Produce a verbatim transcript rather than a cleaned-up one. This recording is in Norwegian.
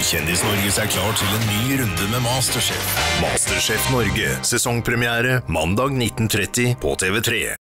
Kjendis-Norge seg klar til en ny runde med Masterchef. Masterchef Norge, sesongpremiere mandag nitten tretti på T V tre.